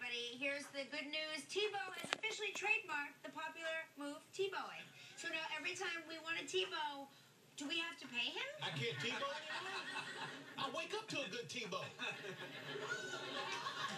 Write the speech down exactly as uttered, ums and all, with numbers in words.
everybody. Here's the good news. Tebow has officially trademarked the popular move Tebowing. So now every time we want a Tebow, do we have to pay him? I can't Tebow anymore? I wake up to a good Tebow.